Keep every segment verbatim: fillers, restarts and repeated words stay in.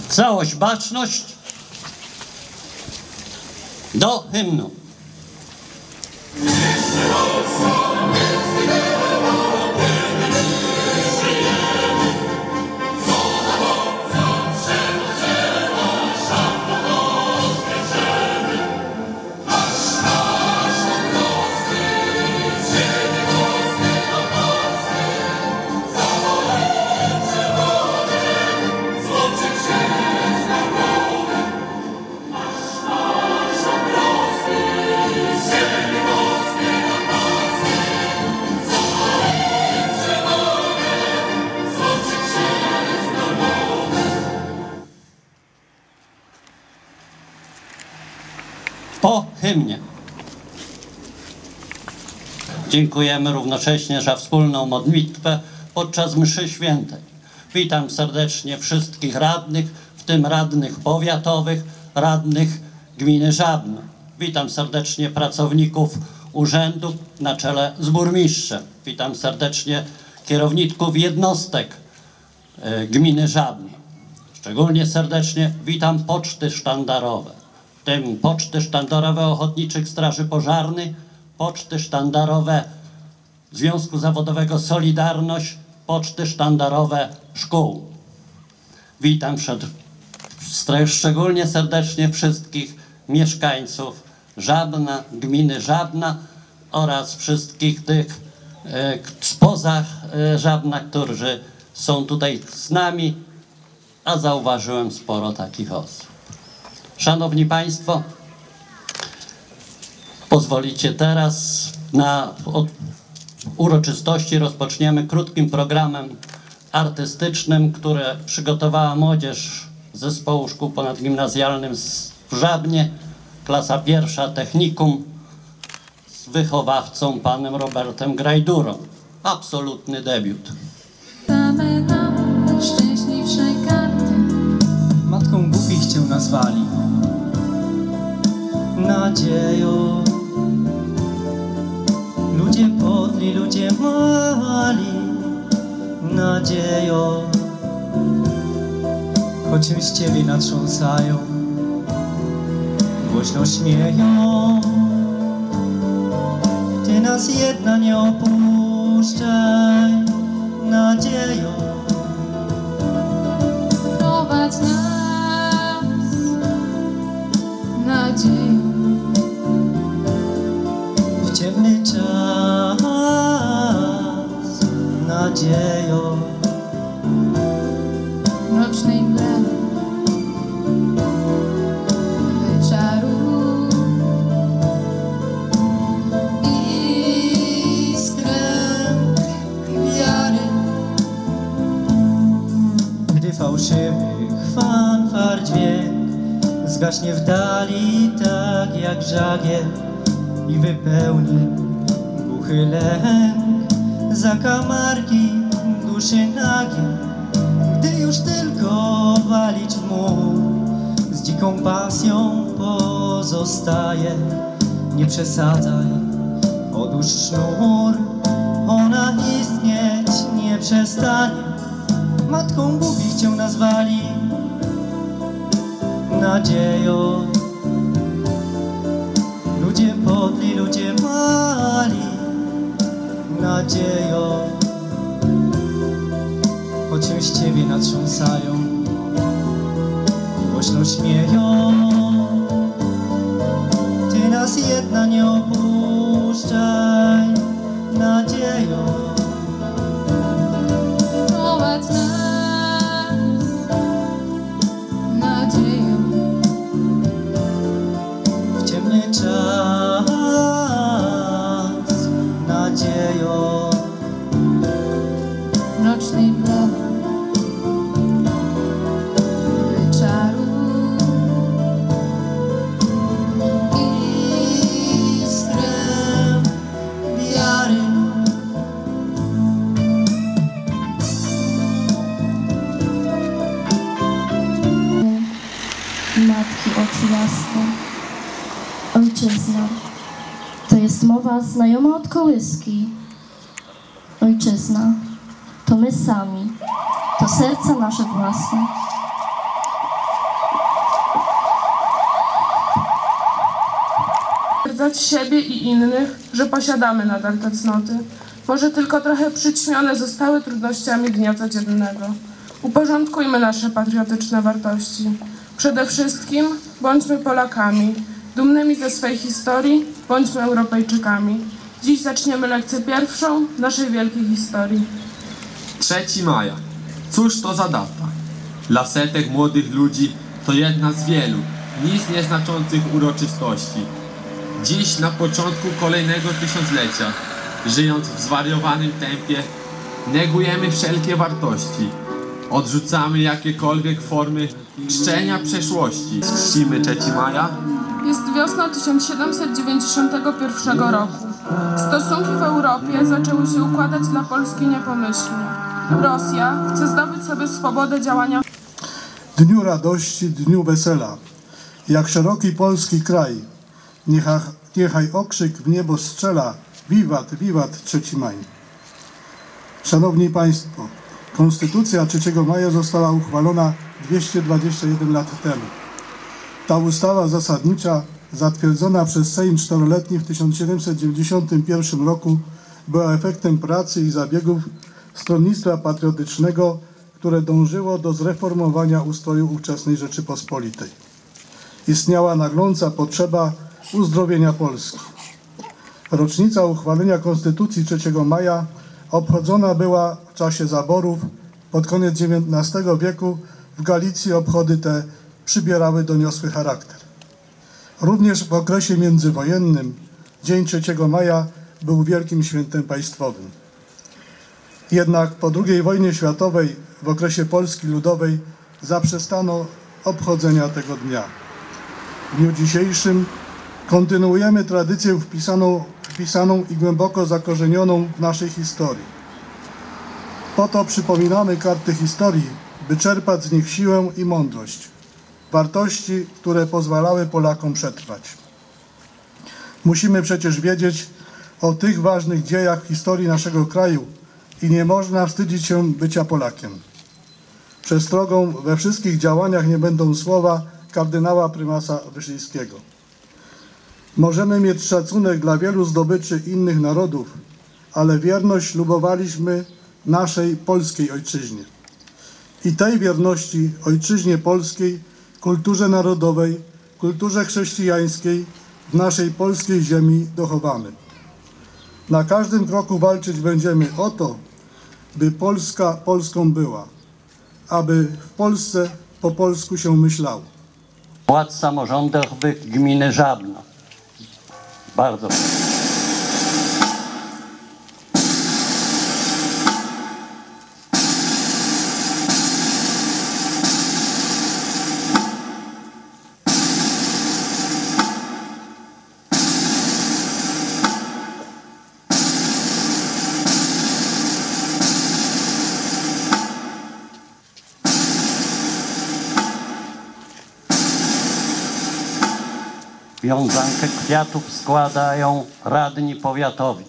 Całość, baczność do hymnu. Po hymnie. Dziękujemy równocześnie za wspólną modlitwę podczas mszy świętej. Witam serdecznie wszystkich radnych, w tym radnych powiatowych, radnych gminy Żabno. Witam serdecznie pracowników urzędu na czele z burmistrzem. Witam serdecznie kierowników jednostek y, gminy Żabno. Szczególnie serdecznie witam poczty sztandarowe, w tym poczty sztandarowe Ochotniczych Straży Pożarnych, poczty sztandarowe Związku Zawodowego Solidarność, poczty sztandarowe szkół. Witam przed, szczególnie serdecznie wszystkich mieszkańców Żabna, gminy Żabna oraz wszystkich tych e, spoza e, Żabna, którzy są tutaj z nami, a zauważyłem sporo takich osób. Szanowni Państwo, pozwolicie teraz na od uroczystości rozpoczniemy krótkim programem artystycznym, które przygotowała młodzież Zespołu Szkół Ponadgimnazjalnym w Żabnie, klasa pierwsza technikum z wychowawcą panem Robertem Grajdurą. Absolutny debiut. Damy nam szczęśliwszej karty. Matką głupich cię nazwali nadzieją. Ludzie podli, ludzie mali nadzieją. Choć się z ciebie natrząsają, głośno śmieją. Ty nas jedna nie opuszczaj nadzieją. Prowadź nas nadzieją. W ciemny czas nadzieją. Rocznej mgle wyczaruj iskrę wiary. Gdy fałszywych fanfar dźwięk zgaśnie w dali tak jak żagiel i wypełni głuchy lęk zakamarki duszy nagie. Gdy już tylko walić w mur z dziką pasją pozostaje. Nie przesadzaj, odłóż sznur, ona istnieć nie przestanie. Matką głupich cię nazwali nadzieją. Ludzie podli, ludzie mali nadzieją. Choć się z ciebie natrząsają, głośno śmieją. Ty nas jedna nie opuszczaj nadzieją. Prowadź nas nadzieją. W ciemny czas nadzieją. Rocznej mgle wyczaruj iskrę wiary. Matki oczu jasne, ojczyzna, to jest mowa znajoma od kołyski. Ojczyzna, to my sami, to serca nasze własne. zawstydzać siebie i innych, że posiadamy nadal te cnoty. Może tylko trochę przyćmione zostały trudnościami dnia codziennego. Uporządkujmy nasze patriotyczne wartości. Przede wszystkim bądźmy Polakami, dumnymi ze swej historii, bądźmy Europejczykami. Dziś zaczniemy lekcję pierwszą naszej wielkiej historii. trzeciego maja. Cóż to za data? Dla setek młodych ludzi to jedna z wielu, nic nieznaczących uroczystości. Dziś na początku kolejnego tysiąclecia, żyjąc w zwariowanym tempie, negujemy wszelkie wartości. Odrzucamy jakiekolwiek formy czczenia przeszłości. Czcimy trzeciego maja. Jest wiosna tysiąc siedemset dziewięćdziesiątego pierwszego roku. Stosunki w Europie zaczęły się układać dla Polski niepomyślnie. Rosja chce zdobyć sobie swobodę działania. Dniu radości, dniu wesela, jak szeroki polski kraj, niechaj, niechaj okrzyk w niebo strzela, wiwat, wiwat trzeci maj. Szanowni Państwo, Konstytucja trzeciego maja została uchwalona dwieście dwadzieścia jeden lat temu. Ta ustawa zasadnicza, zatwierdzona przez Sejm czteroletni w tysiąc siedemset dziewięćdziesiątym pierwszym roku, była efektem pracy i zabiegów Stronnictwa Patriotycznego, które dążyło do zreformowania ustroju ówczesnej Rzeczypospolitej. Istniała nagląca potrzeba uzdrowienia Polski. Rocznica uchwalenia Konstytucji trzeciego maja obchodzona była w czasie zaborów. Pod koniec dziewiętnastego wieku w Galicji obchody te przybierały doniosły charakter. Również w okresie międzywojennym dzień trzeciego maja był wielkim świętem państwowym. Jednak po drugiej wojnie światowej, w okresie Polski Ludowej, zaprzestano obchodzenia tego dnia. W dniu dzisiejszym kontynuujemy tradycję wpisaną, wpisaną i głęboko zakorzenioną w naszej historii. Po to przypominamy karty historii, by czerpać z nich siłę i mądrość, wartości, które pozwalały Polakom przetrwać. Musimy przecież wiedzieć o tych ważnych dziejach w historii naszego kraju i nie można wstydzić się bycia Polakiem. Przestrogą we wszystkich działaniach nie będą słowa kardynała prymasa Wyszyńskiego. Możemy mieć szacunek dla wielu zdobyczy innych narodów, ale wierność ślubowaliśmy naszej polskiej ojczyźnie. I tej wierności ojczyźnie polskiej, kulturze narodowej, kulturze chrześcijańskiej w naszej polskiej ziemi dochowamy. Na każdym kroku walczyć będziemy o to, by Polska Polską była, aby w Polsce po polsku się myślało. Władz samorządowych gminy Żabno. Bardzo proszę. Wiązankę kwiatów składają radni powiatowi.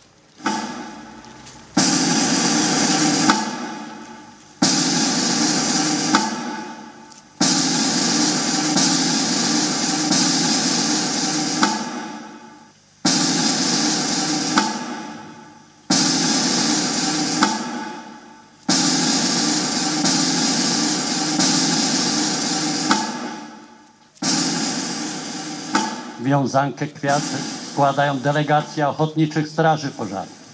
Wiązankę kwiatów składają delegacje ochotniczych straży pożarnych.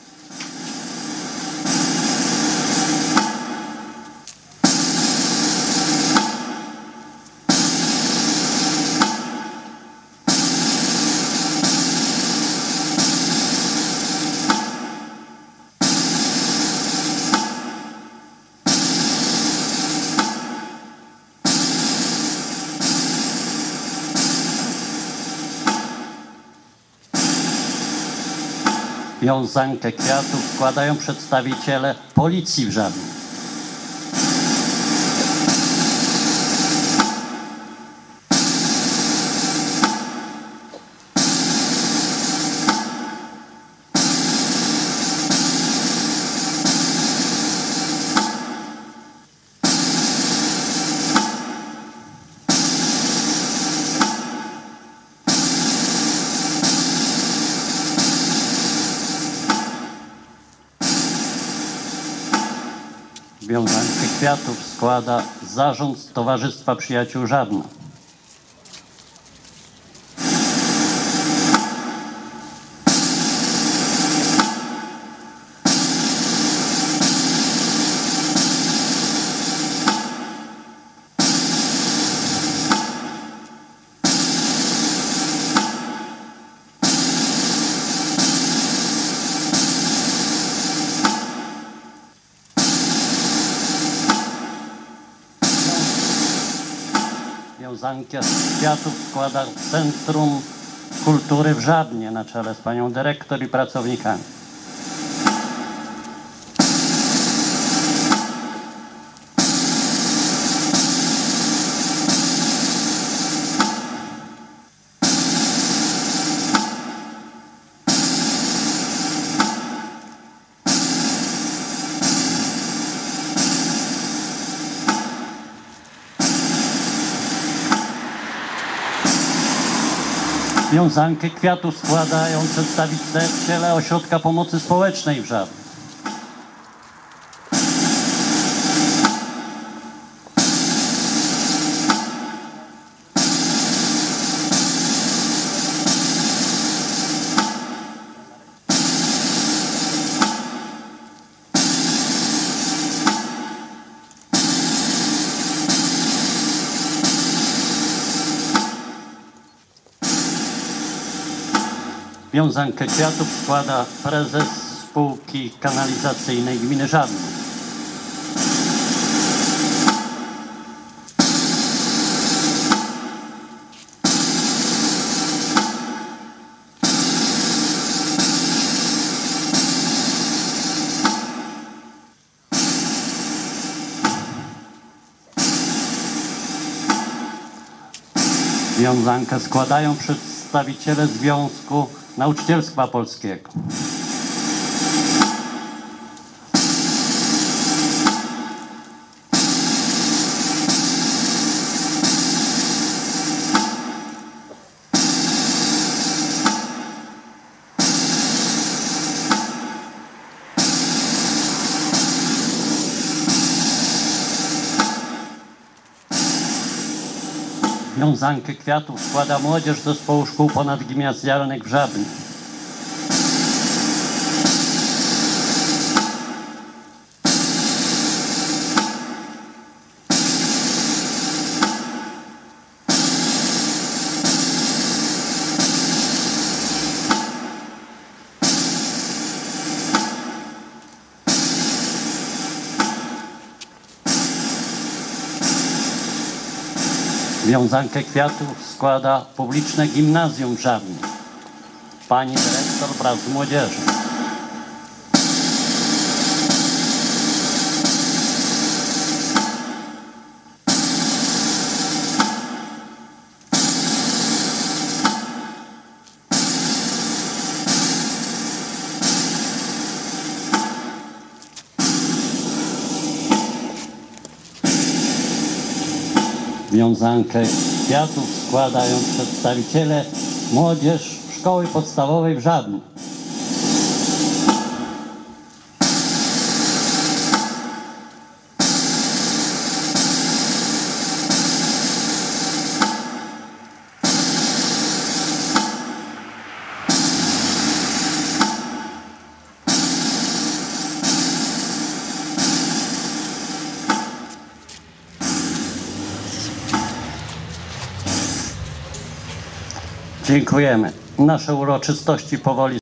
Wiązankę kwiatów składają przedstawiciele policji w Żabnie. Wiązankę kwiatów składa Zarząd Towarzystwa Przyjaciół Żadna. Wiązankę kwiatów składa Centrum Kultury w Żabnie na czele z panią dyrektor i pracownikami. Wiązankę kwiatów składają przedstawiciele Ośrodka Pomocy Społecznej w Żabnie. Wiązankę kwiatów składa prezes spółki kanalizacyjnej gminy Żabne. Wiązankę składają przedstawiciele Związku Nauczycielstwa Polskiego. Wiązankę kwiatów składa młodzież Zespołu Szkół Ponadgimnazjalnych w Żabnie. Wiązankę kwiatów składa Publiczne Gimnazjum w Żabnie. Pani dyrektor wraz z młodzieżą. Wiązankę kwiatów składają przedstawiciele młodzież Szkoły Podstawowej w Żabnie. Dziękujemy. Nasze uroczystości powoli